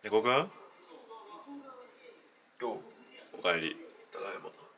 猫くん、 よう、 おかえり。 ただいま。